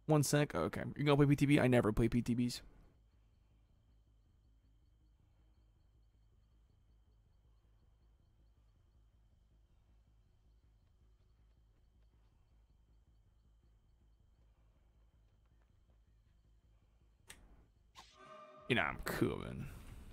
1 sec. Okay. You gonna play PTB? I never play PTBs. You know, I'm cool, man.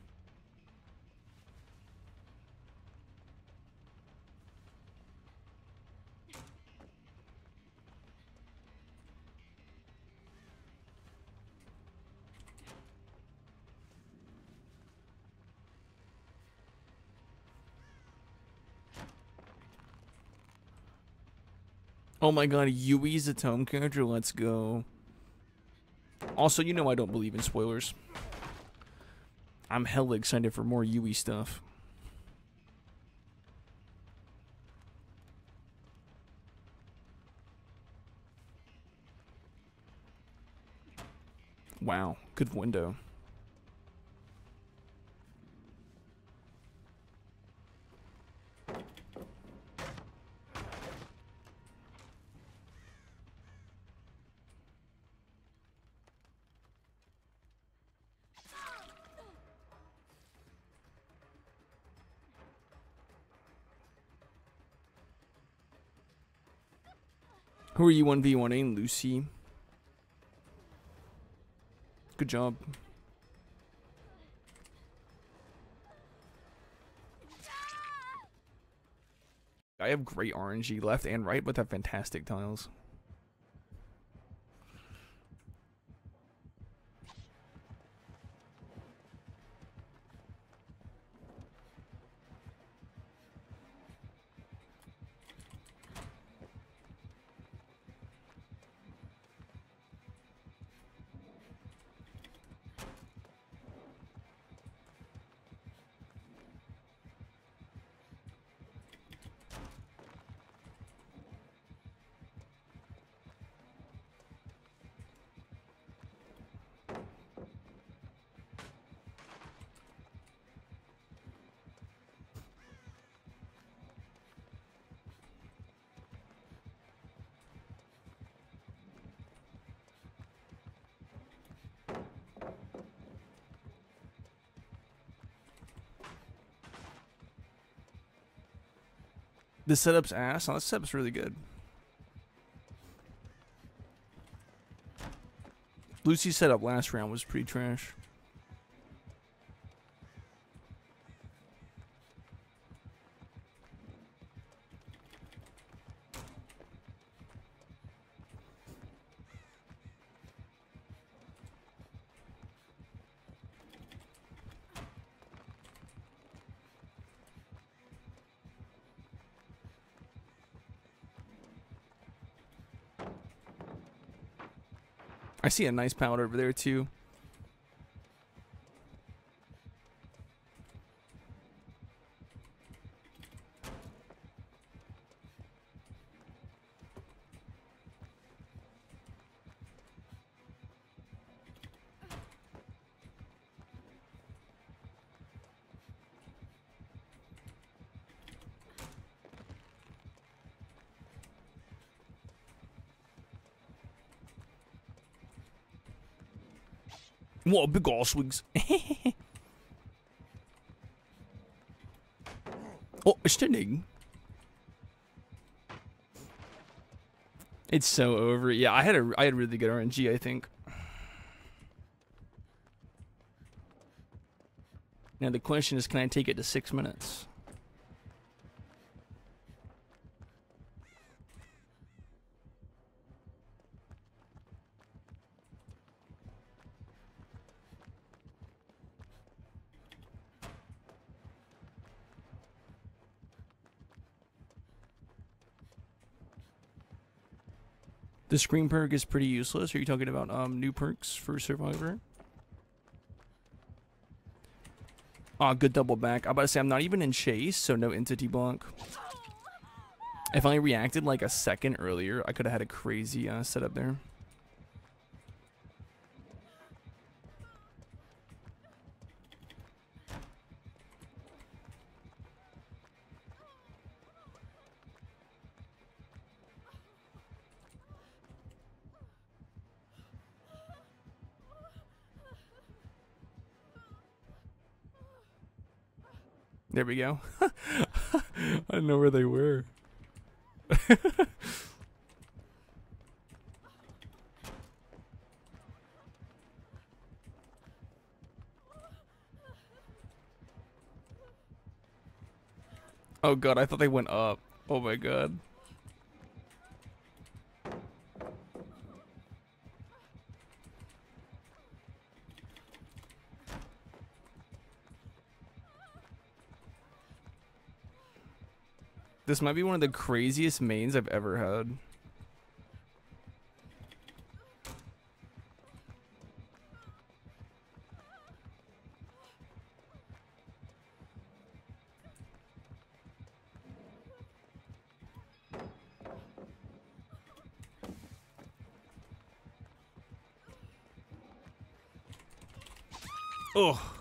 Oh my god, Yui's a tome character. Let's go. Also, you know I don't believe in spoilers. I'm hella excited for more Yui stuff. Wow, good window. Who are you 1v1ing, Lucy? Good job. I have great RNG left and right, but have fantastic tiles. The setup's ass. Oh, the setup's really good. Lucy's setup last round was pretty trash. I see a nice pallet over there too. What a big ass wigs. Oh, stunning. It's so over. Yeah, I had really good RNG, I think. Now the question is, can I take it to 6 minutes? The screen perk is pretty useless. Are you talking about new perks for Survivor? Ah, good double back. I'm about to say I'm not even in chase, so no entity block. If I reacted like a second earlier, I could have had a crazy setup there. There we go. I didn't know where they were. Oh god, I thought they went up. Oh my god. This might be one of the craziest mains I've ever had. Oh.